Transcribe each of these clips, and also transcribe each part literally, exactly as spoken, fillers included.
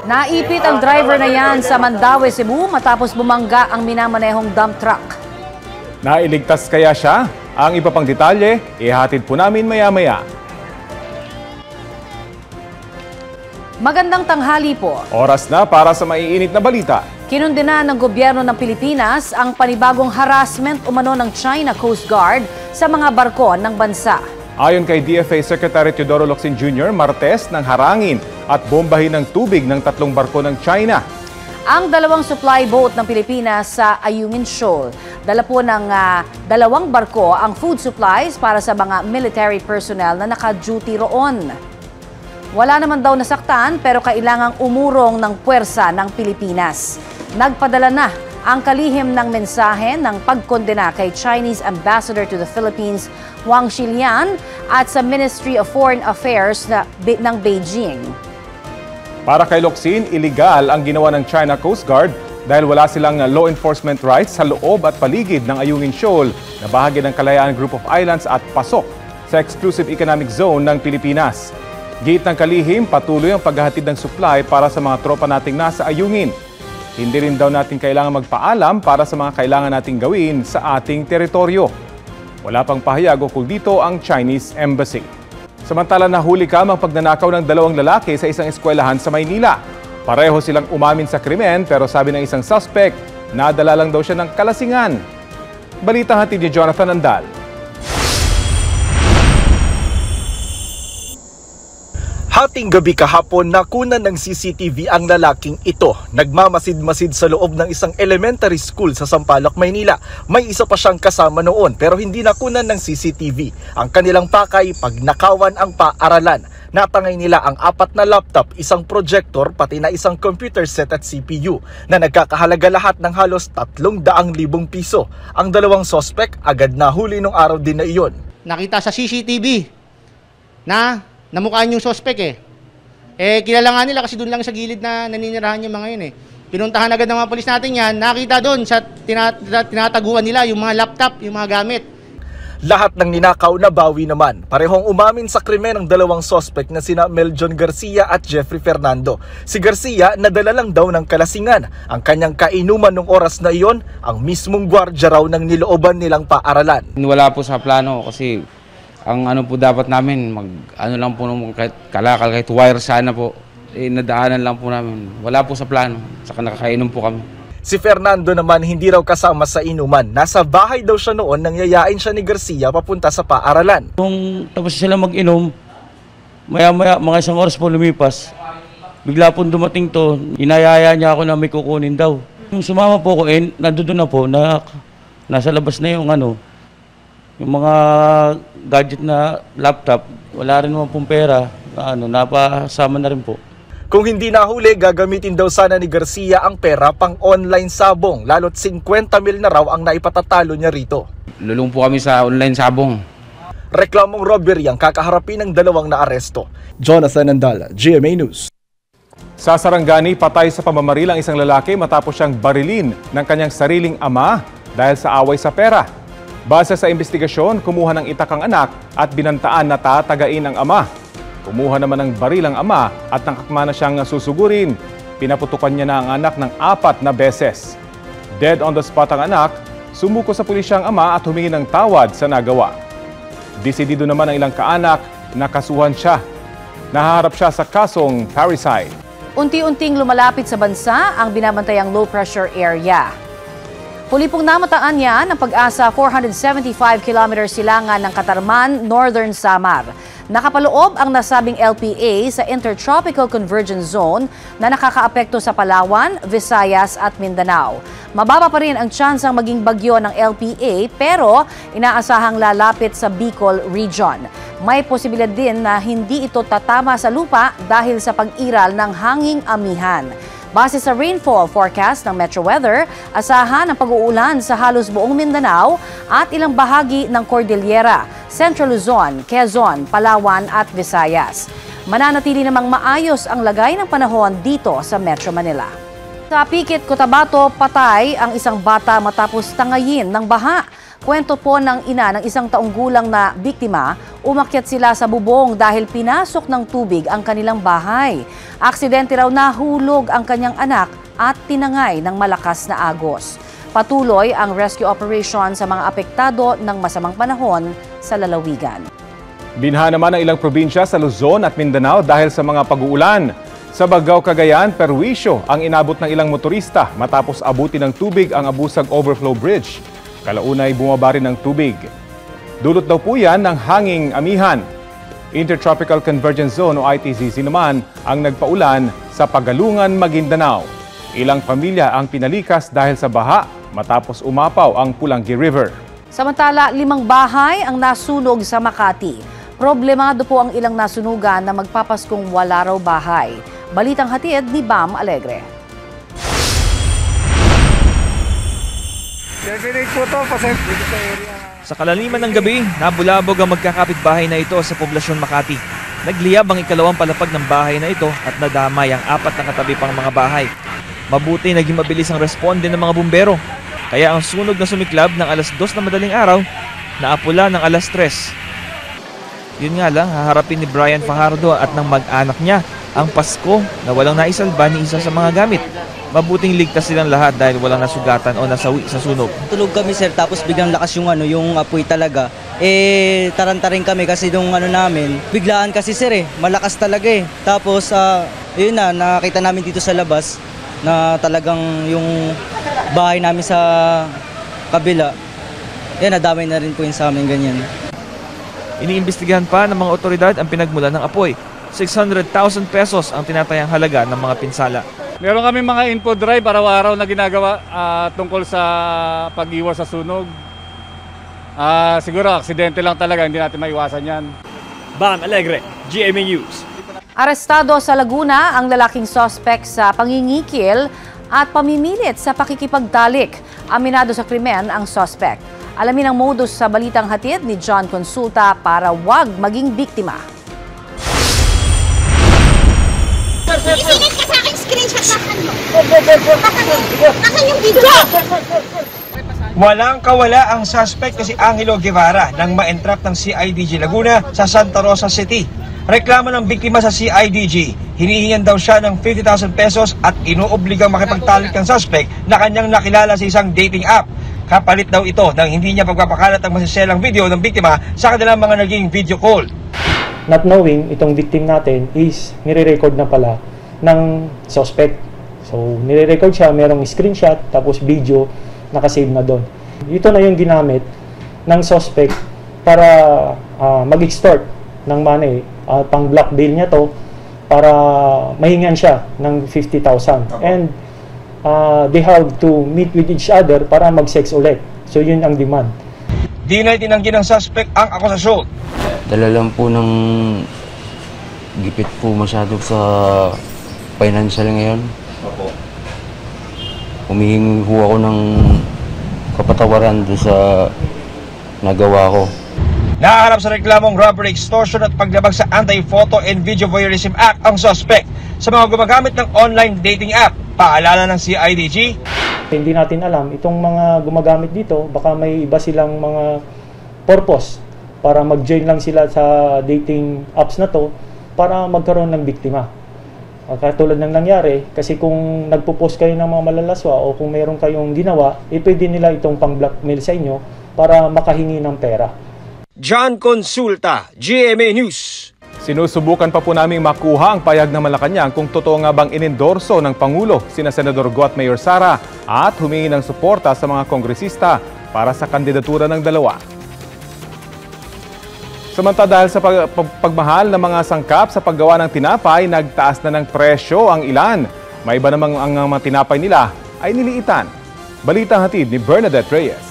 Naipit ang driver na yan sa Mandaue, Cebu matapos bumangga ang minamanehong dump truck. Nailigtas kaya siya? Ang iba pang detalye, ihatid po namin maya-maya. Magandang tanghali po. Oras na para sa maiinit na balita. Kinundena ng gobyerno ng Pilipinas ang panibagong harassment umano ng China Coast Guard sa mga barko ng bansa. Ayon kay D F A Secretary Teodoro Locsin Junior, Martes nang harangin at bombahin ng tubig ng tatlong barko ng China. Ang dalawang supply boat ng Pilipinas sa Ayungin Shoal. Dala po ng uh, dalawang barko ang food supplies para sa mga military personnel na naka-duty roon. Wala naman daw nasaktan pero kailangang umurong ng puwersa ng Pilipinas. Nagpadala na ang kalihim ng mensahe ng pagkondena kay Chinese Ambassador to the Philippines, Wang Xilian, at sa Ministry of Foreign Affairs na, ng Beijing. Para kay Locsin, iligal ang ginawa ng China Coast Guard dahil wala silang law enforcement rights sa loob at paligid ng Ayungin Shoal na bahagi ng Kalayaan Group of Islands at pasok sa Exclusive Economic Zone ng Pilipinas. Giit ng kalihim, patuloy ang paghahatid ng supply para sa mga tropa nating nasa Ayungin. Hindi rin daw natin kailangan magpaalam para sa mga kailangan nating gawin sa ating teritoryo. Wala pang pahayag ukol dito ang Chinese Embassy. Samantala nahuli kam ang pagnanakaw ng dalawang lalaki sa isang eskwelahan sa Maynila. Pareho silang umamin sa krimen pero sabi ng isang suspect, nadala lang daw siya ng kalasingan. Balitang hatid ni Jonathan Andal. Hating gabi kahapon, nakunan ng C C T V ang lalaking ito. Nagmamasid-masid sa loob ng isang elementary school sa Sampaloc, Maynila. May isa pa siyang kasama noon pero hindi nakunan ng C C T V. Ang kanilang pakay, pagnakawan ang paaralan. Natangay nila ang apat na laptop, isang projector, pati na isang computer set at C P U na nagkakahalaga lahat ng halos tatlong daang libong piso. Ang dalawang sospek agad nahuli nung araw din na iyon. Nakita sa C C T V na namukhaan yung suspect eh. Eh, kilala nga nila kasi doon lang sa gilid na naninirahan yung mga yun eh. Pinuntahan agad ng mga polis natin yan, nakita doon sa tinat tinataguan nila yung mga laptop, yung mga gamit. Lahat ng ninakaw nabawi naman. Parehong umamin sa krimen ng dalawang suspect na sina Meljon Garcia at Jeffrey Fernando. Si Garcia nadala lang daw ng kalasingan. Ang kanyang kainuman ng oras na iyon, ang mismong gwardya raw ng nilooban nilang paaralan. Wala po sa plano kasi ang ano po dapat namin, mag ano lang po nung kahit kalakal, kahit wire sana po, eh, nadaanan lang po namin. Wala po sa plano, saka nakakainom po kami. Si Fernando naman hindi raw kasama sa inuman. Nasa bahay daw siya noon nang yayain siya ni Garcia papunta sa paaralan. Nung tapos sila mag-inom, maya-maya, mga isang oras po lumipas, bigla po dumating to, inayaya niya ako na may kukunin daw. Yung sumama po ko, eh, nandoon na po, na, nasa labas na yung ano, yung mga gadget na laptop, wala rin naman pong pera, na ano, napasama na rin po. Kung hindi nahuli, gagamitin daw sana ni Garcia ang pera pang online sabong, lalo't fifty mil na raw ang naipatatalo niya rito. Lulong po kami sa online sabong. Reklamong robbery ang kakaharapin ng dalawang naaresto. Jonathan Andal, G M A News. Sa Sarangani, patay sa pamamaril ang isang lalaki matapos siyang barilin ng kanyang sariling ama dahil sa away sa pera. Base sa investigasyon, kumuha ng itak ang anak at binantaan na tatagain ang ama. Kumuha naman ng baril ang ama at nakakma na siyang susugurin. Pinaputukan niya na ang anak ng apat na beses. Dead on the spot ang anak, sumuko sa pulisya ang ama at humingi ng tawad sa nagawa. Desidido naman ang ilang kaanak, nakasuhan siya. Nahaharap siya sa kasong parricide. Unti-unting lumalapit sa bansa ang binabantayang low pressure area. Huli pong namataan niya ng Pag-asa four hundred seventy-five kilometer silangan ng Katarman, Northern Samar. Nakapaloob ang nasabing L P A sa Intertropical Convergence Zone na nakakaapekto sa Palawan, Visayas at Mindanao. Mababa pa rin ang tsansang maging bagyo ng L P A pero inaasahang lalapit sa Bicol Region. May posibilidad din na hindi ito tatama sa lupa dahil sa pag-iral ng hanging amihan. Base sa rainfall forecast ng Metro Weather, asahan ang pag-uulan sa halos buong Mindanao at ilang bahagi ng Cordillera, Central Luzon, Quezon, Palawan at Visayas. Mananatili namang maayos ang lagay ng panahon dito sa Metro Manila. Sa Pikit, Cotabato, patay ang isang bata matapos tangayin ng baha. Kwento po ng ina ng isang taong gulang na biktima, umakyat sila sa bubong dahil pinasok ng tubig ang kanilang bahay. Aksidente raw nahulog ang kanyang anak at tinangay ng malakas na agos. Patuloy ang rescue operation sa mga apektado ng masamang panahon sa lalawigan. Binha naman ang ilang probinsya sa Luzon at Mindanao dahil sa mga pag-uulan. Sa Bagao, Cagayan, perwisyo ang inabot ng ilang motorista matapos abutin ng tubig ang Abusag Overflow Bridge. Kalaunay bumaba rin ng tubig. Dulot daw po yan ng hanging amihan. Intertropical Convergence Zone o I T Z Z naman ang nagpaulan sa Pagalungan, Maguindanao. Ilang pamilya ang pinalikas dahil sa baha matapos umapaw ang Pulangi River. Samantala, limang bahay ang nasunog sa Makati. Problemado po ang ilang nasunugan na magpapaskong wala raw bahay. Balitang hatid ni Bam Alegre. Sa kalaliman ng gabi, nabulabog ang magkakapitbahay na ito sa poblasyon Makati. Nagliyab ang ikalawang palapag ng bahay na ito at nadamay ang apat na katabi pang mga bahay. Mabuti naging mabilis ang responde ng mga bumbero. Kaya ang sunog na sumiklab ng alas dos na madaling araw, naapula ng alas tres. Yun nga lang, haharapin ni Brian Fajardo at ng mag-anak niya ang Pasko na walang naisalba ni isa sa mga gamit. Mabuting ligtas silang lahat dahil walang nasugatan o nasawi sa sunog. Tulog kami sir, tapos biglang lakas yung ano, yung apoy talaga. Eh taranta rin kami kasi nung ano namin, biglaan kasi sir eh, malakas talaga eh. Tapos uh, yun na, nakita namin dito sa labas na talagang yung bahay namin sa kabila, yan nadamay na rin po yun sa amin ganyan. Iniimbestigahan pa ng mga otoridad ang pinagmulan ng apoy. six hundred thousand pesos ang tinatayang halaga ng mga pinsala. Meron kami mga info drive araw-araw na ginagawa uh, tungkol sa pag-iwas sa sunog. Uh, siguro aksidente lang talaga, hindi natin maiwasan yan. Bam Alegre, G M A News. Arestado sa Laguna ang lalaking suspect sa pangingikil at pamimilit sa pakikipagtalik. Aminado sa krimen ang suspect. Alamin ang modus sa balitang hatid ni John Consulta para wag maging biktima. Isinit ka sa akin, screenshot nakan mo. Nakan yung video. Walang kawala ang suspect na si Angelo Guevara nang ma-entrap ng C I D G Laguna sa Santa Rosa City. Reklamo ng biktima sa C I D G, hinihingan daw siya ng fifty thousand pesos at inuobligang makipagtalik ng suspect na kanyang nakilala sa isang dating app. Kapalit daw ito nang hindi niya pagpapakalat ang masiselang video ng biktima sa kanilang mga naging video call. Not knowing itong victim natin is nire-record na pala ng suspect. So nire-record siya, merong screenshot tapos video nakasave na doon. Ito na yung ginamit ng suspect para uh, mag-extort ng money. Uh, pang blackmail niya to para mahingan siya ng fifty thousand. And uh, they have to meet with each other para mag-sex ulit. So yun ang demand. Di na itinanggi ng suspect ang akusasyon. Dala lang po ng gipit po masyado sa financial ngayon. Opo. Humihingi po ako ng kapatawaran doon sa nagawa ko. Naharap sa reklamong robbery, extortion at paglabag sa Anti-Photo and Video Voyeurism Act ang suspect sa mga gumagamit ng online dating app. Paalala ng C I D G. Hindi natin alam, itong mga gumagamit dito, baka may iba silang mga purpose para mag-join lang sila sa dating apps na to para magkaroon ng biktima. Katulad ng nangyari, kasi kung nagpo-post kayo ng mga malalaswa o kung meron kayong ginawa, eh pwede nila itong pang-blackmail sa inyo para makahingi ng pera. John Consulta, G M A News. Sinusubukan pa po naming makuha ang payag ng Malacanang kung totoo nga bang inendorso ng Pangulo sina Senador Go at Mayor Sara at humingi ng suporta sa mga kongresista para sa kandidatura ng dalawa. Samantala dahil sa pag pag pagmahal ng mga sangkap sa paggawa ng tinapay, nagtaas na ng presyo ang ilan. May iba namang ang mga tinapay nila ay niliitan. Balitang hatid ni Bernadette Reyes.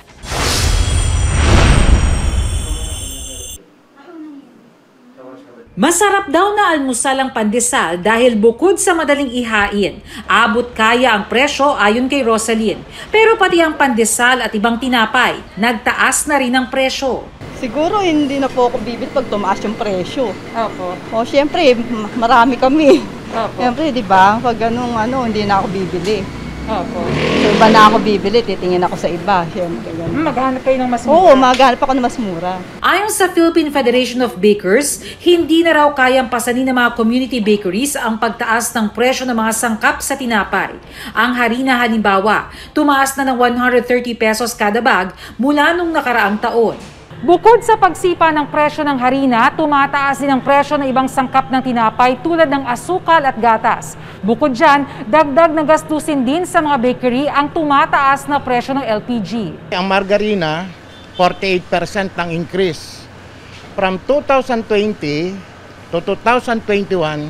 Masarap daw na almusal ang pandesal dahil bukod sa madaling ihain, abot kaya ang presyo ayon kay Rosalyn. Pero pati ang pandesal at ibang tinapay, nagtaas na rin ang presyo. Siguro hindi na po ako bibili pag tumaas yung presyo. Opo. O siyempre, marami kami. Opo. Siyempre, di ba? Pag ganung ano, hindi na ako bibili. Opo. So, iba na ako bibili, titingin ako sa iba. Siyempre, ganun. Maghanap kayo ng mas mura? Oo, maghanap ako ng mas mura. Ayon sa Philippine Federation of Bakers, hindi na raw kayang pasanin ng mga community bakeries ang pagtaas ng presyo ng mga sangkap sa tinapay. Ang harina halimbawa, tumaas na ng one hundred thirty pesos kada bag mula nung nakaraang taon. Bukod sa pagsipa ng presyo ng harina, tumataas din ang presyo ng ibang sangkap ng tinapay tulad ng asukal at gatas. Bukod dyan, dagdag na gastusin din sa mga bakery ang tumataas na presyo ng L P G. Ang margarina, forty-eight percent ng increase. From two thousand twenty to two thousand twenty-one,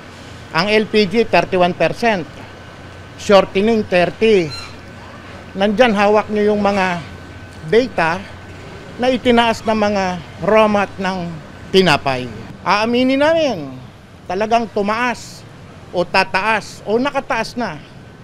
ang L P G thirty-one percent, shortening thirty. Nandyan hawak nyo yung mga data na itinaas ng mga raw mat ng tinapay. Aaminin namin, talagang tumaas o tataas o nakataas na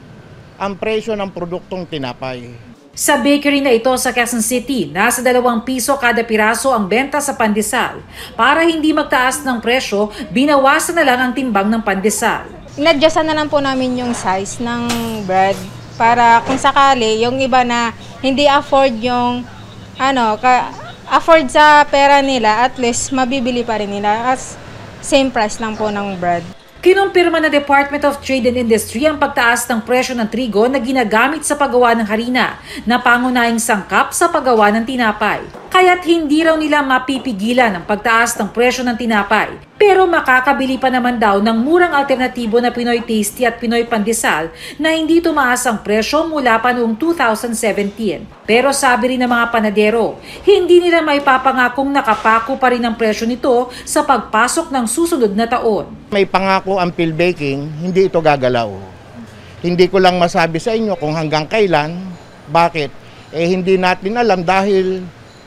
ang presyo ng produktong tinapay. Sa bakery na ito sa Quezon City, nasa dalawang piso kada piraso ang benta sa pandesal. Para hindi magtaas ng presyo, binawasan na lang ang timbang ng pandesal. Inadjustan na lang po namin yung size ng bread para kung sakali yung iba na hindi afford yung ano, ka afford sa pera nila, at least mabibili pa rin nila as same price lang po ng bread. Kinumpirma ng Department of Trade and Industry ang pagtaas ng presyo ng trigo na ginagamit sa paggawa ng harina na pangunahing sangkap sa paggawa ng tinapay. Kaya't hindi raw nila mapipigilan ang pagtaas ng presyo ng tinapay. Pero makakabili pa naman daw ng murang alternatibo na Pinoy Tasty at Pinoy Pandesal na hindi tumaas ang presyo mula pa noong two thousand seventeen. Pero sabi rin ng mga panadero, hindi nila may papangakong nakapako pa rin ang presyo nito sa pagpasok ng susunod na taon. May pangako ang Phil Baking, hindi ito gagalaw. Hindi ko lang masabi sa inyo kung hanggang kailan. Bakit? Eh hindi natin alam dahil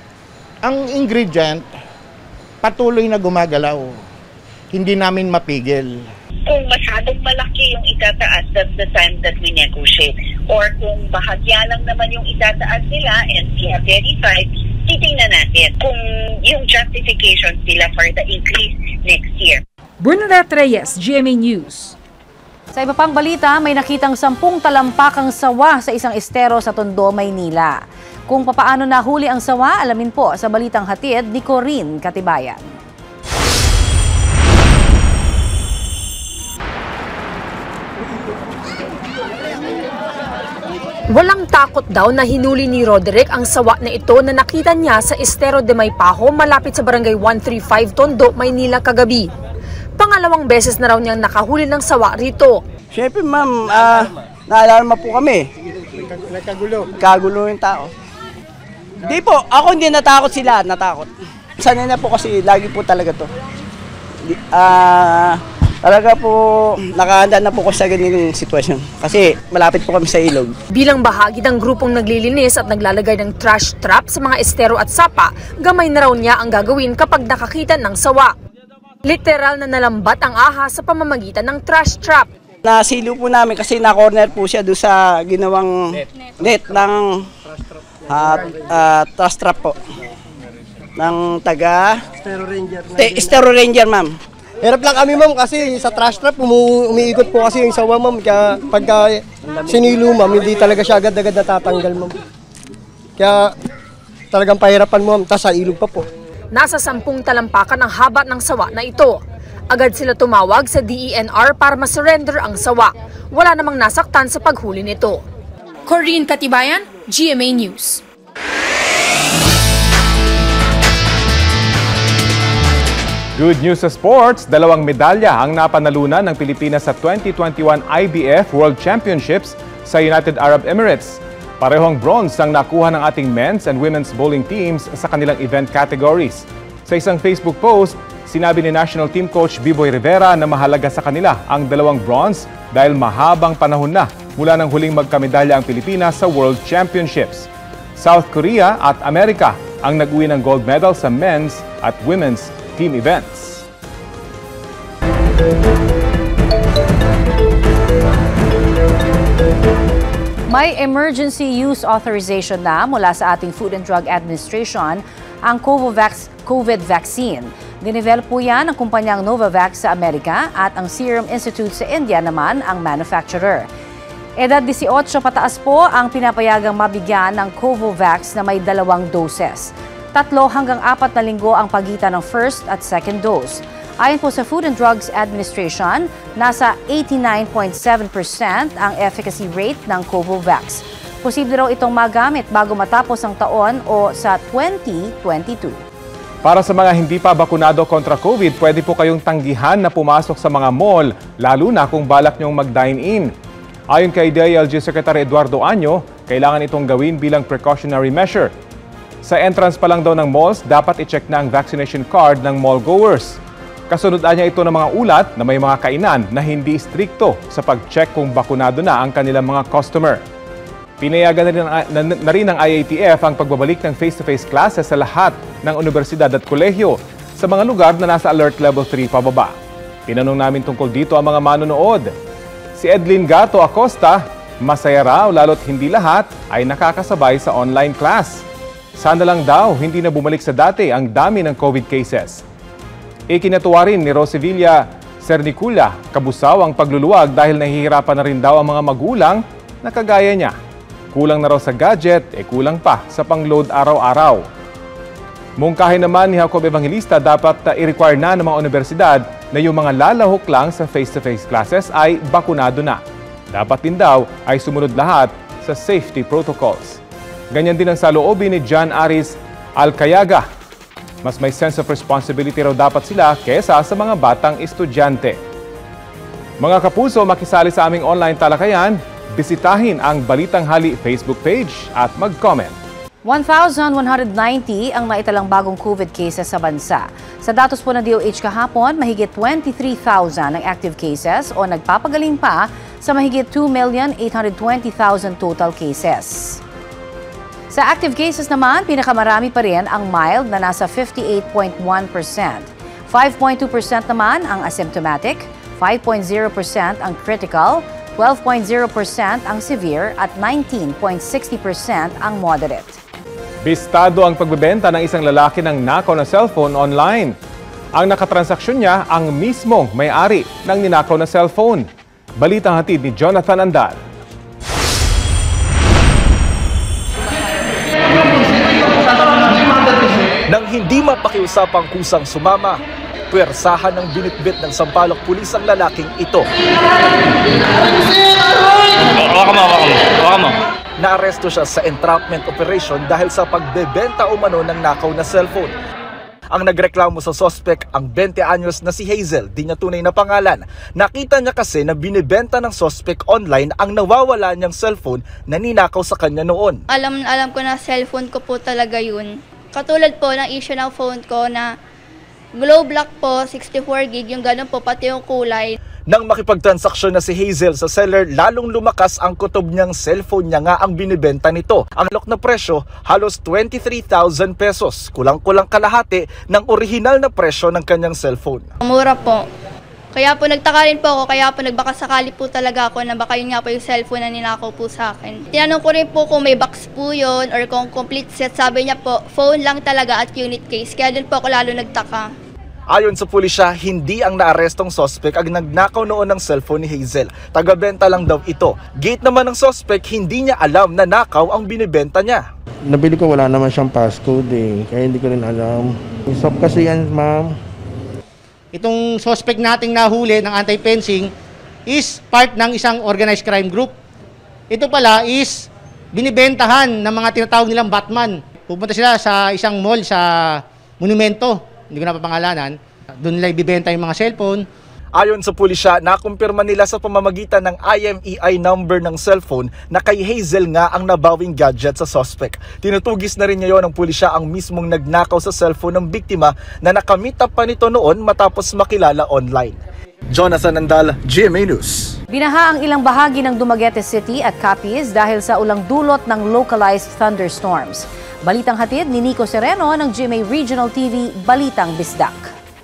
ang ingredient patuloy na gumagalaw. Hindi namin mapigil. Kung masyadong malaki yung itataas, that's the time that we negotiate. Or kung bahagya lang naman yung itataas nila and we have verified, titingnan natin kung yung justification nila for the increase next year. Bernadette Reyes, G M A News. Sa iba pang balita, may nakitang sampung talampakang sawa sa isang estero sa Tondo, Maynila. Kung papaano nahuli ang sawa, alamin po sa balitang hatid ni Corinne Katibayan. Walang takot daw na hinuli ni Roderick ang sawa na ito na nakita niya sa Estero de Maypajo malapit sa barangay one thirty-five Tondo, Maynila kagabi. Pangalawang beses na raw niyang nakahuli ng sawa rito. Siyempre ma'am, uh, naalarma po kami. Nagkagulo. Kagulo yung tao. Hindi po, ako hindi natakot, sila natakot. Sanay na po kasi lagi po talaga to. Ah... Uh, Talaga po, nakahanda na po ko sa ganitong sitwasyon kasi malapit po kami sa ilog. Bilang bahagi ng grupong naglilinis at naglalagay ng trash trap sa mga estero at sapa, gamay na raw niya ang gagawin kapag nakakita ng sawa. Literal na nalambat ang ahas sa pamamagitan ng trash trap. Nasilo po namin kasi na-corner po siya doon sa ginawang net, net ng uh, uh, trash trap po. Ng taga... Estero Ranger. Estero Ranger, ma'am. Hirap lang kami ma'am kasi sa trash trap umu umiikot po kasi yung sawa ma'am, kaya pagka sinilo ma'am hindi talaga siya agad-agad natatanggal ma'am. Kaya talagang pahirapan ma'am, tas sa ilog pa po. Nasa sampung talampakan ang haba ng sawa na ito. Agad sila tumawag sa D E N R para masurrender ang sawa. Wala namang nasaktan sa paghuli nito. Corinne Katibayan, G M A News. Good news sa sports, dalawang medalya ang napanalunan ng Pilipinas sa twenty twenty-one I B F World Championships sa United Arab Emirates. Parehong bronze ang nakuha ng ating men's and women's bowling teams sa kanilang event categories. Sa isang Facebook post, sinabi ni National Team Coach Biboy Rivera na mahalaga sa kanila ang dalawang bronze dahil mahabang panahon na mula nang huling magkamedalya ang Pilipinas sa World Championships. South Korea at Amerika ang nag-uwi ng gold medal sa men's at women's team events. May emergency use authorization na mula sa ating Food and Drug Administration ang Covovax COVID vaccine. Dinevelop po yan ng kumpanyang Novavax sa Amerika at ang Serum Institute sa India naman ang manufacturer. Edad eighteen pataas po ang pinapayagang mabigyan ng Covovax na may dalawang doses. Tatlo hanggang apat na linggo ang pagitan ng first at second dose. Ayon po sa Food and Drugs Administration, nasa eighty-nine point seven percent ang efficacy rate ng Covovax. Posible raw itong magamit bago matapos ang taon o sa twenty twenty-two. Para sa mga hindi pa bakunado kontra COVID, pwede po kayong tanggihan na pumasok sa mga mall, lalo na kung balak nyong mag-dine-in. Ayon kay D I L G Secretary Eduardo Año, kailangan itong gawin bilang precautionary measure. Sa entrance pa lang daw ng malls, dapat i-check na ang vaccination card ng mall goers. Kasunod niya ito ng mga ulat na may mga kainan na hindi strikto sa pag-check kung bakunado na ang kanilang mga customer. Pinayagan na rin, na, na rin ng I A T F ang pagbabalik ng face-to-face classes sa lahat ng universidad at kolehiyo sa mga lugar na nasa alert level three pababa. Tinanong namin tungkol dito ang mga manonood. Si Edlin Gato Acosta, masaya raw lalo't hindi lahat ay nakakasabay sa online class. Sana lang daw hindi na bumalik sa dati ang dami ng COVID cases. Ikinatuwa rin ni Rosevilla Cernicula Kabusaw ang pagluluwag dahil nahihirapan na rin daw ang mga magulang na kagaya niya. Kulang na raw sa gadget, e kulang pa sa pang-load araw-araw. Mungkahin naman ni Jacob Evangelista dapat uh, i-require na ng mga universidad na yung mga lalahok lang sa face-to-face classes ay bakunado na. Dapat din daw ay sumunod lahat sa safety protocols. Ganyan din ang saloobin ni John Aris Alcayaga. Mas may sense of responsibility raw dapat sila kesa sa mga batang estudyante. Mga kapuso, makisali sa aming online talakayan, bisitahin ang Balitang Hali Facebook page at mag-comment. one thousand one hundred ninety ang naitalang bagong COVID cases sa bansa. Sa datos po ng D O H kahapon, mahigit twenty-three thousand ang active cases o nagpapagaling pa sa mahigit two million eight hundred twenty thousand total cases. Sa active cases naman, pinakamarami pa rin ang mild na nasa fifty-eight point one percent. five point two percent naman ang asymptomatic, five point zero percent ang critical, twelve point zero percent ang severe at nineteen point six zero percent ang moderate. Bistado ang pagbebenta ng isang lalaki ng nakaw na cellphone online. Ang nakatransaksyon niya ang mismong may-ari ng ninakaw na cellphone. Balitang hatid ni Jonathan Andal. Nang hindi mapakiusapang kusang sumama, puwersahan ng binitbit ng Sampaloc Police ang lalaking ito. Waka mo, waka mo, waka mo. Naaresto siya sa entrapment operation dahil sa pagbebenta umano ng nakaw na cellphone. Ang nagreklamo sa suspect ang twenty anyos na si Hazel, di niya tunay na pangalan. Nakita niya kasi na binibenta ng suspect online ang nawawala niyang cellphone na ninakaw sa kanya noon. Alam alam ko na cellphone ko po talaga yun. Katulad po ng issue ng phone ko na Glow Black po, sixty-four gig, yung ganun po, pati yung kulay. Nang makipagtransaksyon na si Hazel sa seller, lalong lumakas ang kutob niyang cellphone niya nga ang binibenta nito. Ang alok na presyo, halos twenty-three thousand pesos, kulang-kulang kalahati ng orihinal na presyo ng kanyang cellphone. Mura po. Kaya po nagtaka rin po ako, kaya po nagbakasakali po talaga ako na baka yun nga po yung cellphone na ninakaw po sa akin. Tinanong ko rin po kung may box po yun or kung complete set. Sabi niya po, phone lang talaga at unit case. Kaya dun po ako lalo nagtaka. Ayon sa pulisya, hindi ang naarestong suspect ang nagnakaw noon ng cellphone ni Hazel. Tagabenta lang daw ito. Gate naman ng suspect, hindi niya alam na nakaw ang binibenta niya. Nabili ko, wala naman siyang passcode eh. Kaya hindi ko rin alam. Stop kasi yan, ma'am. Itong suspect nating nahuli ng anti-fencing is part ng isang organized crime group. Ito pala is binibentahan ng mga tinatawag nilang Batman. Pupunta sila sa isang mall sa Monumento. Hindi ko napapangalanan, doon nila ibibenta yung mga cellphone. Ayon sa pulisya, nakumpirma nila sa pamamagitan ng I M E I number ng cellphone na kay Hazel nga ang nabawing gadget sa suspect. Tinutugis na rin ngayon ng pulisya ang mismong nagnakaw sa cellphone ng biktima na nakamit up pa nito noon matapos makilala online. Jonathan Andal, G M A News. Binaha ang ilang bahagi ng Dumaguete City at Capiz dahil sa ulang dulot ng localized thunderstorms. Balitang hatid ni Nico Sereno ng G M A Regional T V, Balitang Bisdak.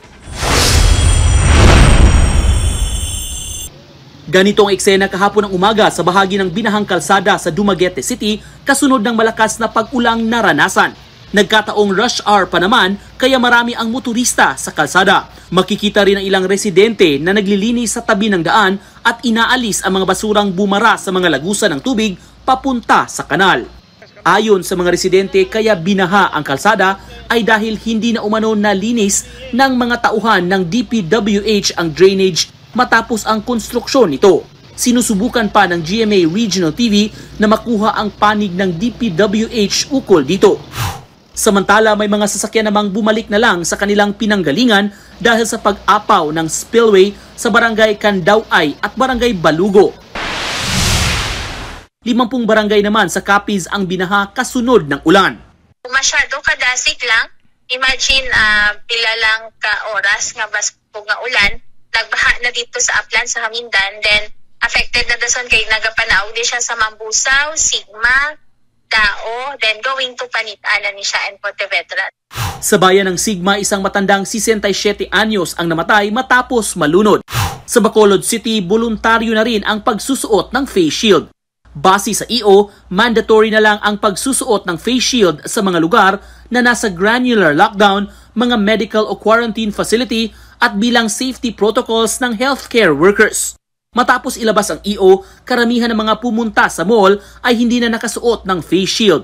Ganito ang eksena kahapon ng umaga sa bahagi ng binahang kalsada sa Dumaguete City kasunod ng malakas na pag-ulang naranasan. Nagkataong rush hour pa naman kaya marami ang motorista sa kalsada. Makikita rin ang ilang residente na naglilinis sa tabi ng daan at inaalis ang mga basurang bumara sa mga lagusan ng tubig papunta sa kanal. Ayon sa mga residente, kaya binaha ang kalsada ay dahil hindi na umano nalinis ng mga tauhan ng D P W H ang drainage matapos ang konstruksyon nito. Sinusubukan pa ng G M A Regional T V na makuha ang panig ng D P W H ukol dito. Samantala, may mga sasakyan namang bumalik na lang sa kanilang pinanggalingan dahil sa pag-apaw ng spillway sa Barangay Candauay at Barangay Balugo. Limampung barangay naman sa Capiz ang binaha kasunod ng ulan. Masyado kadasig lang. Imagine uh, pila lang ka oras nga basko nga ulan, nagbaha na dito sa Aplan sa Hamindan, then affected na dason kay nagapanaog di siya sa Mambusaw, Sigma, Dao, then going to Panitana ni siya and Pontevedra. Sa bayan ng Sigma, isang matandang sesentasyete anyos ang namatay matapos malunod. Sa Bacolod City, voluntaryo na rin ang pagsusuot ng face shield. Base sa E O, mandatory na lang ang pagsusuot ng face shield sa mga lugar na nasa granular lockdown, mga medical o quarantine facility at bilang safety protocols ng healthcare workers. Matapos ilabas ang E O, karamihan ng mga pumunta sa mall ay hindi na nakasuot ng face shield.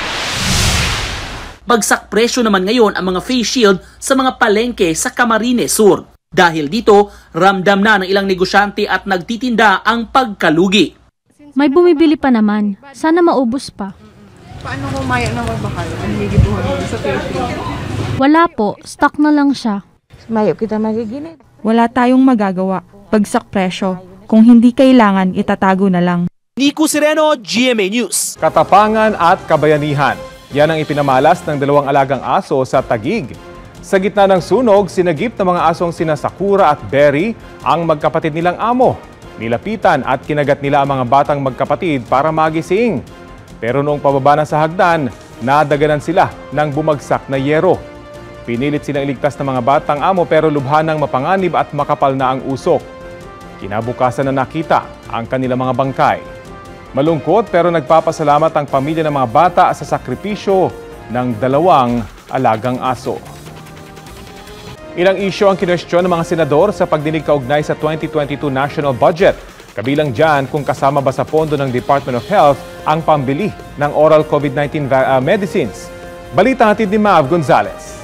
Bagsak presyo naman ngayon ang mga face shield sa mga palengke sa Camarines Sur. Dahil dito, ramdam na ng ilang negosyante at nagtitinda ang pagkalugi. May bumibili pa naman. Sana maubos pa. Paano kung maya na magbakal? Ang higibuhan mo sa face shield? Wala po. Stock na lang siya. Mayo kita magiginit. Wala tayong magagawa. Bagsak presyo. Kung hindi kailangan, itatago na lang. Nico Sereno, G M A News. Katapangan at kabayanihan. Yan ang ipinamalas ng dalawang alagang aso sa Taguig. Sa gitna ng sunog, sinagip ng mga asong sina Sakura at Berry ang magkapatid nilang amo. Nilapitan at kinagat nila ang mga batang magkapatid para magising. Pero noong pababa na sa hagdan, nadaganan sila ng bumagsak na yero. Pinilit silang iligtas ng mga batang amo pero lubhanang mapanganib at makapal na ang usok. Kinabukasan na nakita ang kanilang mga bangkay. Malungkot pero nagpapasalamat ang pamilya ng mga bata sa sakripisyo ng dalawang alagang aso. Ilang isyu ang kinwestiyon ng mga senador sa pagdinig kaugnay sa twenty twenty-two national budget. Kabilang dyan kung kasama ba sa pondo ng Department of Health ang pambili ng oral COVID nineteen uh, medicines. Balita hatid ni Mav Gonzalez.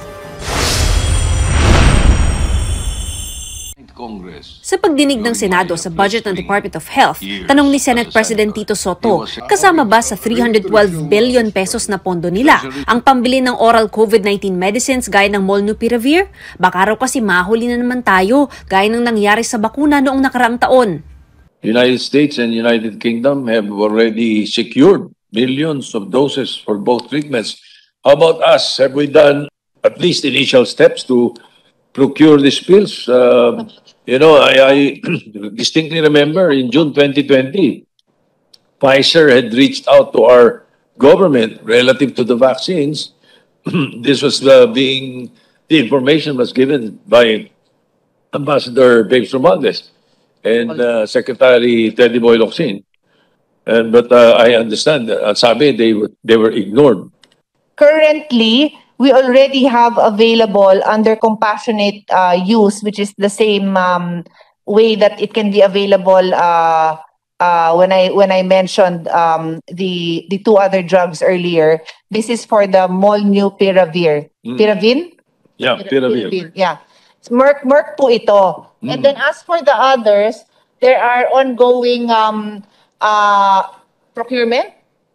Sa pagdinig ng Senado sa budget ng Department of Health, tanong ni Senate President Tito Soto, kasama ba sa three hundred twelve billion pesos na pondo nila ang pambili ng oral COVID nineteen medicines gaya ng Molnupiravir? Baka raw kasi mahuli na naman tayo gaya ng nangyari sa bakuna noong nakaraang taon. United States and United Kingdom have already secured billions of doses for both treatments. How about us? Have we done at least initial steps to procure these pills? Uh, you know, I, I distinctly remember in June twenty twenty, Pfizer had reached out to our government relative to the vaccines. This was uh, being, the information was given by Ambassador Babes Romualdez and uh, Secretary Teddy Boy Locsin. And, but uh, I understand, uh, sabi, they were, they were ignored. Currently, we already have available under compassionate uh, use, which is the same um, way that it can be available uh, uh, when I when I mentioned um, the the two other drugs earlier. This is for the Molnupiravir. Mm. Piravin? Yeah, Piravir. Piravir. Yeah. Merck, Merck po ito. Mm. And then as for the others, there are ongoing um, uh, procurement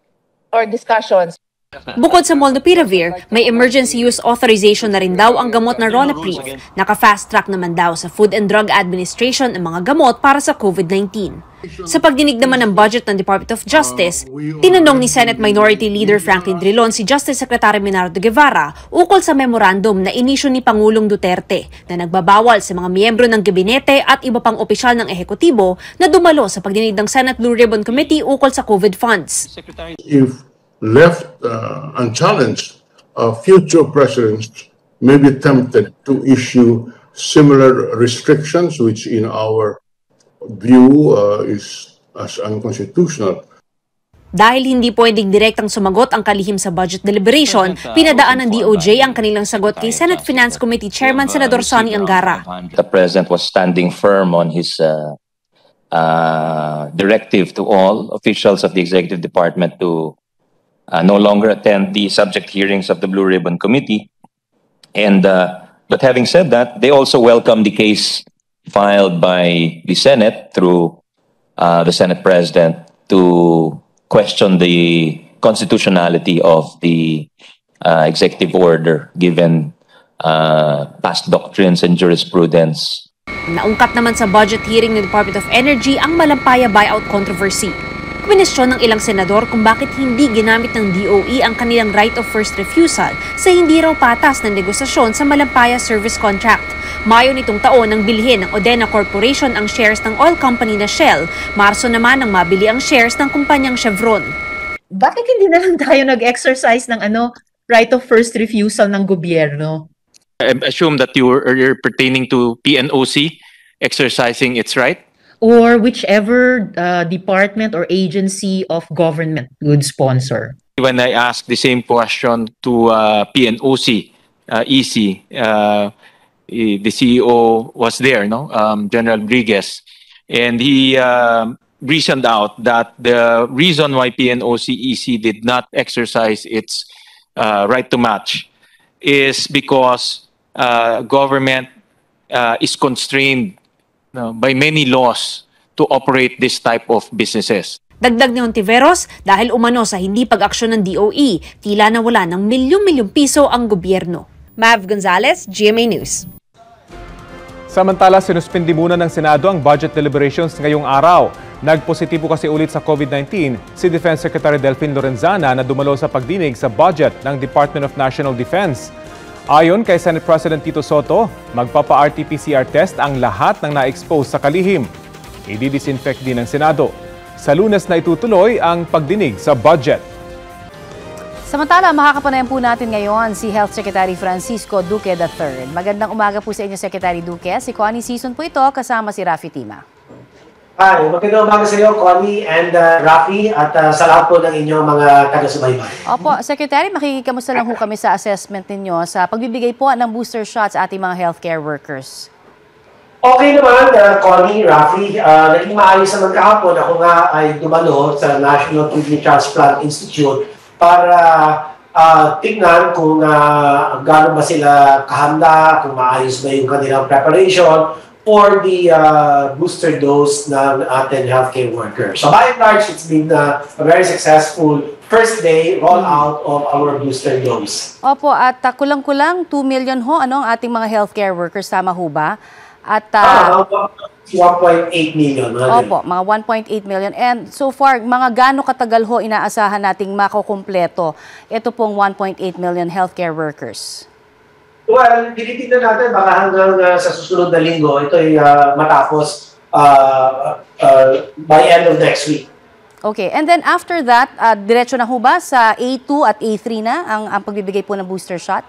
or discussions. Bukod sa Molnupiravir, may emergency use authorization na rin daw ang gamot na Ronapreve. Naka-fast track naman daw sa Food and Drug Administration ang mga gamot para sa COVID nineteen. Sa pagdinig naman ng budget ng Department of Justice, tinanong ni Senate Minority Leader Franklin Drilon si Justice Secretary Menardo Guevara ukol sa memorandum na inisyu ni Pangulong Duterte na nagbabawal sa mga miyembro ng gabinete at iba pang opisyal ng ehekutibo na dumalo sa pagdinig ng Senate Blue Ribbon Committee ukol sa COVID funds. If left uh, unchallenged, uh, future presidents may be tempted to issue similar restrictions, which in our view uh, is as unconstitutional. Dahil hindi pwedeng direktang sumagot ang kalihim sa budget deliberation, pinadaan ng D O J ang kanilang sagot kay Senate Finance Committee Chairman Senador Sonny Angara. The President was standing firm on his uh, uh, directive to all officials of the Executive Department to uh, no longer attend the subject hearings of the Blue Ribbon Committee. And uh, but having said that, they also welcome the case filed by the Senate through uh, the Senate President to question the constitutionality of the uh, executive order given uh, past doctrines and jurisprudence. Naungkat naman sa budget hearing ng Department of Energy ang Malampaya buyout controversy. Kwestiyon ng ilang senador kung bakit hindi ginamit ng D O E ang kanilang right of first refusal sa hindi raw patas na negosasyon sa Malampaya Service Contract. Mayo nitong taon nang bilhin ng Odena Corporation ang shares ng oil company na Shell. Marso naman nang mabili ang shares ng kumpanyang Chevron. Bakit hindi na lang tayo nag-exercise ng ano right of first refusal ng gobyerno? I assume that you were you're pertaining to P N O C exercising its right? Or whichever uh, department or agency of government would sponsor. When I asked the same question to uh, P N O C, uh, E C, uh, the C E O was there, no, um, General Rodriguez, and he uh, reasoned out that the reason why P N O C E C did not exercise its uh, right to match is because uh, government uh, is constrained no, by many laws to operate this type of businesses. Dagdag ni Hontiveros, dahil umano sa hindi pag-aksyon ng D O E, tila nawala ng milyong-milyong piso ang gobyerno. Mav Gonzalez, G M A News. Samantala, sinuspindi muna ng Senado ang budget deliberations ngayong araw. Nagpositibo kasi ulit sa COVID nineteen si Defense Secretary Delfin Lorenzana na dumalo sa pagdinig sa budget ng Department of National Defense. Ayon kay Senate President Tito Soto, magpapa-R T P C R test ang lahat ng na-expose sa kalihim. I-disinfect din ng Senado. Sa Lunes na itutuloy ang pagdinig sa budget. Samantala, makakapanayan po natin ngayon si Health Secretary Francisco Duque the third. Magandang umaga po sa inyo, Secretary Duque. Si Connie Season po ito, kasama si Rafi Tima. Hi, magandang umaga sa iyo, Connie and uh, Rafi, at uh, sa lahat po ng inyong mga taga-subaybay. Opo, Secretary, makikikamusta lang po kami sa assessment ninyo sa pagbibigay po ng booster shots sa ating mga healthcare workers. Okay naman, uh, Connie, Rafi, uh, naging maayos naman kahapon. Ako nga ay dumalo sa National Kidney Transplant Institute para uh, tignan kung uh, gaano ba sila kahanda, kung maayos ba yung kanilang preparation for the uh, booster dose ng ating healthcare workers. So by and large, it's been uh, a very successful first day rollout of our booster dose. Opo, at uh, kulang-kulang two million ho, ano, ang ating mga healthcare workers, tama ho ba? At uh, uh, one point eight million. Opo, mga one point eight million. And so far, mga gaano katagal ho inaasahan nating makukumpleto ito pong one point eight million healthcare workers? Well, tinitignan natin baka hanggang uh, sa susunod na linggo ito ay uh, matapos uh, uh, by end of next week. Okay, and then after that, uh, diretso na ho ba sa A two at A three na ang, ang pagbibigay po ng booster shot?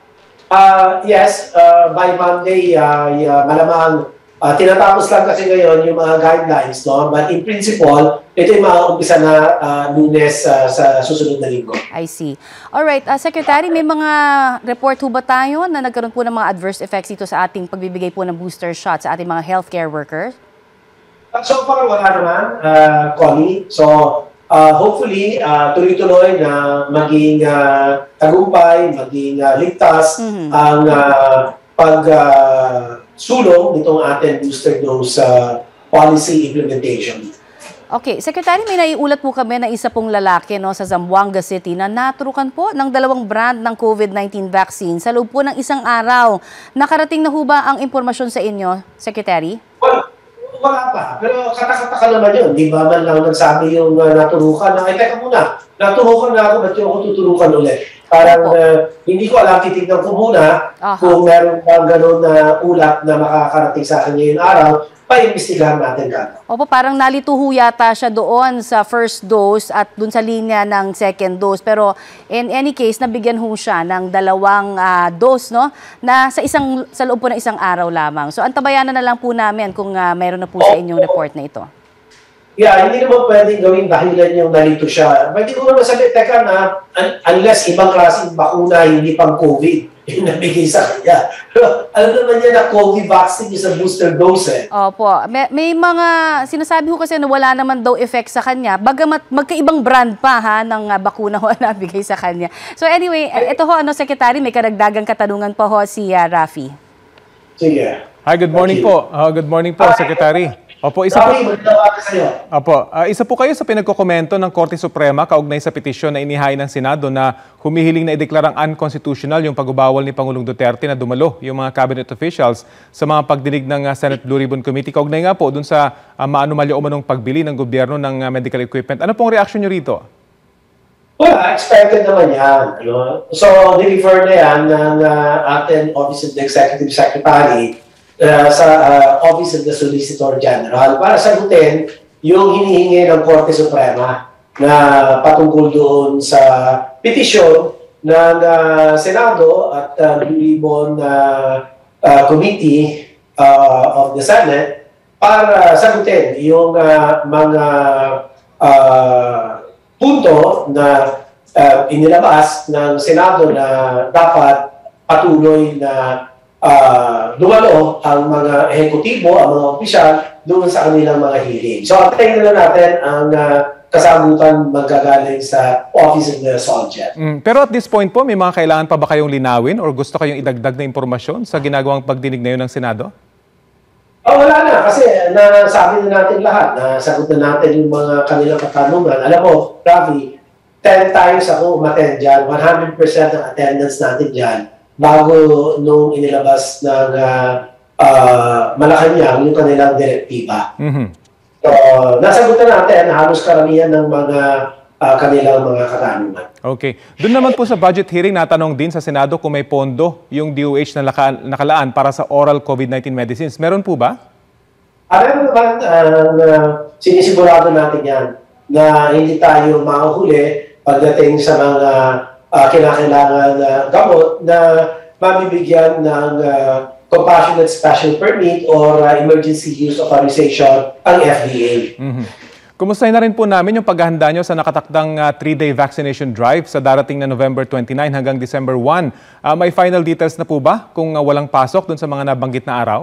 Uh, yes, uh, by Monday, uh, uh, malamang uh, tinatapos lang kasi ngayon yung mga guidelines, no? But in principle, ito yung mauumpisa na uh, Lunes uh, sa susunod na linggo. I see. Alright, uh, Secretary, may mga report ho ba tayo na nagkaroon po ng mga adverse effects dito sa ating pagbibigay po ng booster shot sa ating mga healthcare workers? Uh, so far, wala naman, uh, Connie. So, Uh, hopefully, uh, tuloy-tuloy na maging uh, tagumpay, maging uh, ligtas mm-hmm. ang uh, pag-sulong uh, nitong ating booster dose uh, policy implementation. Okay, Secretary, may naiulat po kami na isa pong lalaki no, sa Zamboanga City na naturukan po ng dalawang brand ng COVID nineteen vaccine sa loob po ng isang araw. Nakarating na ho ba ang impormasyon sa inyo, Secretary? Well, wala pa. Pero katakataka naman yun. Di ba man lang nagsabi yung uh, naturukan na, ay teka muna, naturukan na ako, ba't yung ako tuturukan ulit? Parang uh, hindi ko alam, titignan ko muna uh-huh. kung meron pang gano'n na ulat na makakarating sa akin ngayong araw, pa-imbestigahan natin ka. Opo, parang nalito ho yata siya doon sa first dose at doon sa linya ng second dose. Pero in any case, nabigyan ho siya ng dalawang uh, dose, no? Na sa isang sa loob po ng isang araw lamang. So antabayanan na lang po namin kung uh, mayroon na po sa inyong report na ito. Yeah, hindi naman pwedeng gawing dahilan yung nalito siya. Pwede ko naman sabihin, teka na, un unless ibang klaseng bakuna, hindi pang COVID, yung nabigay sa kanya. Pero alam naman niya na COVID vaccine is a booster dose eh. Opo. May, may mga, sinasabi ko kasi na wala naman daw effect sa kanya, bagamat magkaibang brand pa ha, ng uh, bakuna ho na bigay sa kanya. So anyway, ito ho, ano, Secretary, may karagdagang katanungan po ho si uh, Raffy. Sige. Hi, good morning po. Uh, good morning po, Secretary. Opo, isa po, Opo, uh, isa po kayo sa pinagkokomento ng Korte Suprema kaugnay sa petisyon na inihain ng Senado na humihiling na ideklarang unconstitutional yung pagbabawal ni Pangulong Duterte na dumalo yung mga cabinet officials sa mga pagdinig ng uh, Senate Blue Ribbon Committee. Kaugnay nga po dun sa uh, maanumalya umanong pagbili ng gobyerno ng uh, medical equipment. Ano pong reaction nyo rito? Well, expected naman yan. Ano? So, deliver na yan ng uh, ating Office of the Executive Secretary Uh, sa uh, Office of the Solicitor General para sagutin yung hinihingi ng Korte Suprema na patungkol doon sa petisyon ng uh, Senado at uh, Blue Ribbon uh, uh, Committee uh, of the Senate para sagutin yung uh, mga uh, punto na uh, inilabas ng Senado na dapat patuloy na Uh, dumalo ang mga ehekutibo, ang mga opisyal doon sa kanilang mga hearing. So, antayin na natin ang uh, kasagutan magagaling sa Office of the Soldier. Mm, pero at this point po, may mga kailangan pa ba kayong linawin or gusto kayong idagdag na impormasyon sa ginagawang pagdinig na yun ng Senado? Oh, wala na. Kasi nasabi na natin lahat. Nasagot na natin yung mga kanilang katanungan. Alam mo, Rafi, ten times ako umattend dyan. one hundred percent ng attendance natin dyan bago nung inilabas ng uh, uh, Malacanang yung kanilang direktiba. Mm-hmm. So, nasagot na natin halos karamihan ng mga uh, kanilang mga katanungan. Okay. Doon naman po sa budget hearing, natanong din sa Senado kung may pondo yung D O H na naka, nakalaan para sa oral COVID nineteen medicines. Meron po ba? Alam naman, uh, uh, sinisigurado natin yan na hindi tayo mahuhuli pagdating sa mga Uh, kinakailangan uh, gamot na mabibigyan ng uh, Compassionate Special Permit or uh, Emergency Use Authorization ang F D A. Mm-hmm. Kumustahin na rin po namin yung paghahanda nyo sa nakatakdang uh, three-day vaccination drive sa darating na November twenty-nine hanggang December one. Uh, may final details na po ba kung uh, walang pasok dun sa mga nabanggit na araw?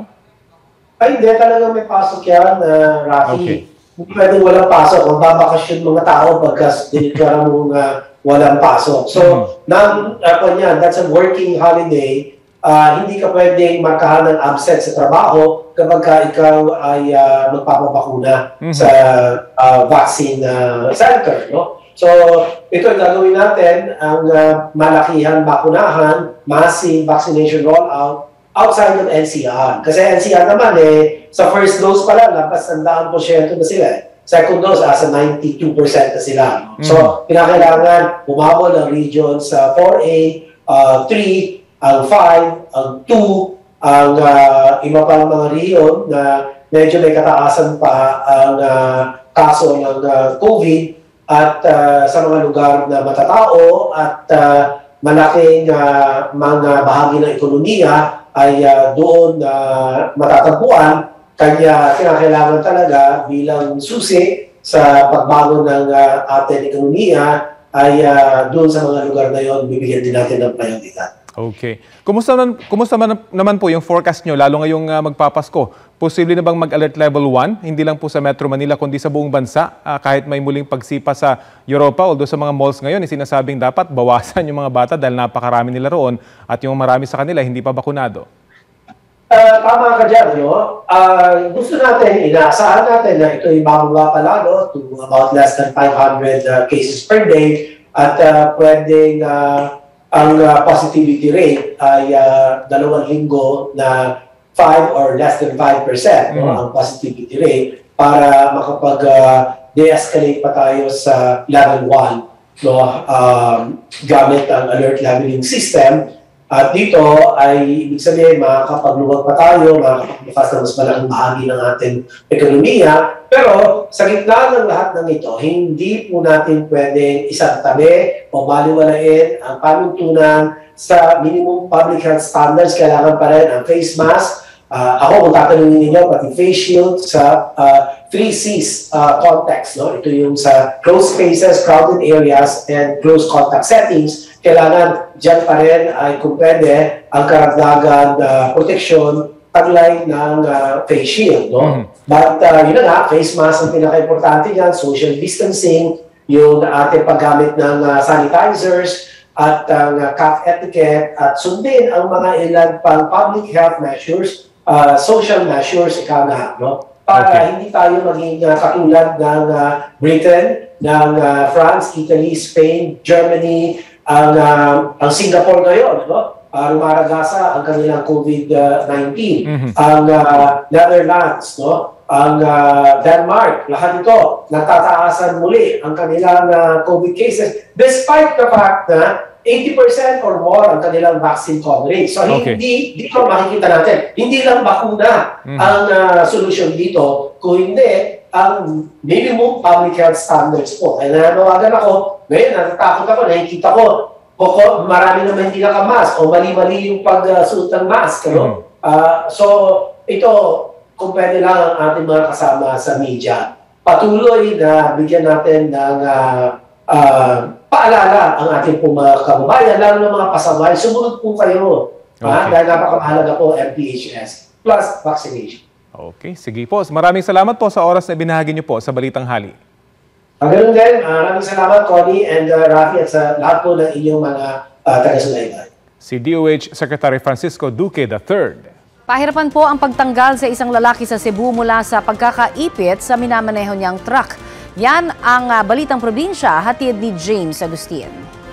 Ay, hindi. Talagang may pasok yan, uh, Rafi. Okay. Hindi pwedeng walang pasok. Magbabakasyon mga tao pagkas dinitwara mong uh, walang pasok. So, mm-hmm. nang, uh, yan, that's a working holiday. Uh, hindi ka pwedeng markahan ng absent sa trabaho kapag ka ikaw ay uh, magpapabakuna mm-hmm. sa uh, vaccine uh, center. No? So, ito ang gagawin natin, ang uh, malakihan bakunahan, massive vaccination rollout outside of N C R. Kasi N C R naman eh, sa first dose pa lang, lapas ng daan porsyento na sila eh. Second dose, asa ninety-two percent na sila. Mm-hmm. So, pinakailangan umabol ang region sa four A, uh, three, ang five, ang two, ang uh, iba pang mga region na medyo may kataasan pa ang uh, kaso ng uh, COVID at uh, sa mga lugar na matatao at uh, malaking uh, mga bahagi ng ekonomiya ay uh, doon uh, matatagpuan. Kanya kinakailangan talaga bilang susi sa pagbago ng uh, ating ekonomiya ay uh, doon sa mga lugar na yon bibigyan din natin ng prioridad. Okay. Kumusta naman, kumusta man, naman po yung forecast nyo, lalo ngayong uh, magpapasko? Posible na bang mag-alert level one? Hindi lang po sa Metro Manila, kundi sa buong bansa, uh, kahit may muling pagsipa sa Europa, although sa mga malls ngayon, eh, sinasabing dapat bawasan yung mga bata dahil napakarami nila roon at yung marami sa kanila hindi pa bakunado. Uh, tama ka dyan, no? Uh, gusto natin, inaasahan natin na ito ay bababa pa lalo to about less than five hundred uh, cases per day at uh, pwedeng uh, ang uh, positivity rate ay uh, dalawang linggo na five or less than five percent mm-hmm. no, ang positivity rate para makapag-de-escalate uh, pa tayo sa level one no, um, gamit ang alert leveling system. At dito ay ibig sabihin makakapagluwag pa tayo, makakapagbukas ng mas malaking bahagi ng ating ekonomiya. Pero sa gitna ng lahat ng ito, hindi po natin pwedeng isang tabi o baliwalain ang panuntunan sa minimum public health standards. Kailangan pa rin ang face mask, Uh, ako, kung tatanungin ninyo, pati face shield sa uh, three C's uh, context, no? Ito yung sa closed spaces, crowded areas, and close contact settings. Kailangan dyan pa rin ay kung pwede ang karagdagan uh, protection taglay ng uh, face shield. No? Mm-hmm. But uh, yun na nga, face mask ang pinaka-importante dyan, social distancing, yung ating paggamit ng uh, sanitizers, at ang uh, cat etiquette, at sundin ang mga ilan pang public health measures, uh, social measures, ika nga, no? Para okay. hindi tayo maging uh, katulad ng uh, Britain, ng uh, France, Italy, Spain, Germany, ang, uh, ang Singapore ngayon, no? Uh, rumaragasa ang kanilang COVID nineteen, mm-hmm. ang uh, Netherlands, no? Ang uh, Denmark, lahat ito, natataasan muli ang kanilang uh, COVID cases despite the fact na eighty percent or more ang kanilang vaccine coverage. So okay. hindi, dito makikita natin, hindi lang bakuna mm. ang uh, solusyon dito, kung hindi, ang minimum public health standards po. Kaya nanawagan ako, ngayon natatakot ako, nakikita ko, o marami naman hindi naka-mask o mali-mali yung pag-suot ng mask. No? Mm. Uh, so ito, kung pwede lang ang ating mga kasama sa media, patuloy na bigyan natin ng uh, uh, paalala ang ating po mga kababayan, lalo ng mga pasaway, sumunod po kayo. Okay. Ha? Dahil napakamahalaga po M P H S plus vaccination. Okay, sige po. Maraming salamat po sa oras na binahagi niyo po sa Balitang Hali. Ang ganun din, maraming salamat Connie and uh, Rafi at sa lahat po ng inyong mga uh, taga-sulayban. Si D O H Secretary Francisco Duque the third. Pahirapan po ang pagtanggal sa isang lalaki sa Cebu mula sa pagkakaipit sa minamaneho niyang truck. Yan ang uh, Balitang Probinsya, hatid ni James Agustin.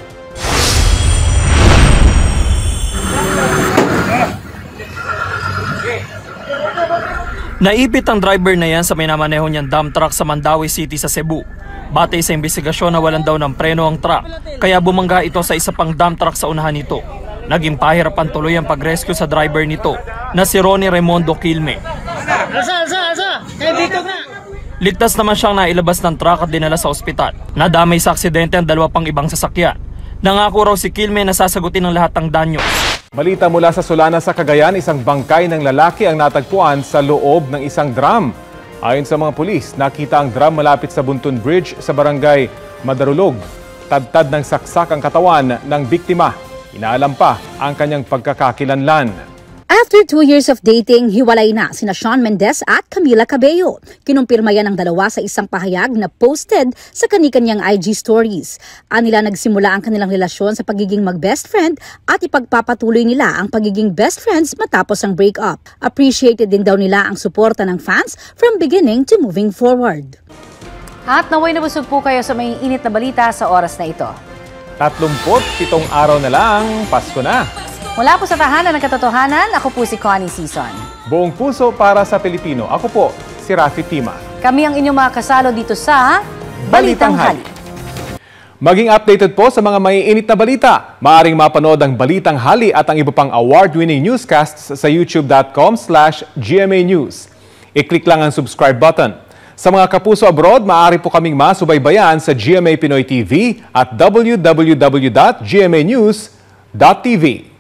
Naipit ang driver na yan sa minamaneho niyang dump truck sa Mandaue City sa Cebu. Batay sa investigasyon na walang daw ng preno ang truck, kaya bumangga ito sa isa pang dump truck sa unahan nito. Naging pahirapan tuloy ang pag-rescue sa driver nito na si Ronnie Raimondo Quilme. Asa, asa, asa! Eh, dito na! Ligtas naman siyang nailabas ng truck at dinala sa ospital. Nadamay sa aksidente ang dalawa pang ibang sasakyan. Nangako raw si Quilme na sasagutin ang lahat ng danyo. Balita mula sa Solana sa Cagayan, isang bangkay ng lalaki ang natagpuan sa loob ng isang drum. Ayon sa mga pulis, nakita ang drum malapit sa Buntun Bridge sa barangay Madarulog. Tadtad ng saksak ang katawan ng biktima. Inaalam pa ang kanyang pagkakakilanlan. After two years of dating, hiwalay na sina Shawn Mendes at Camila Cabello. Kinumpirma yan ng dalawa sa isang pahayag na posted sa kani-kanyang I G stories. Anila nagsimula ang kanilang relasyon sa pagiging mag-best friend at ipagpapatuloy nila ang pagiging best friends matapos ang breakup. Appreciated din daw nila ang suporta ng fans from beginning to moving forward. At naway nabusog po kayo sa may init na balita sa oras na ito. Tatlumput pitong araw na lang, Pasko na. Mula po sa tahanan ng katotohanan, ako po si Connie Sison. Buong puso para sa Pilipino. Ako po, si Rafi Tima. Kami ang inyong mga kasalo dito sa Balitang Hali. Maging updated po sa mga maiinit na balita. Maaring mapanood ang Balitang Hali at ang iba pang award-winning newscasts sa youtube dot com slash G M A News. I-click lang ang subscribe button. Sa mga kapuso abroad, maaari po kaming masubaybayan sa G M A Pinoy T V at w w w dot g m a news dot t v.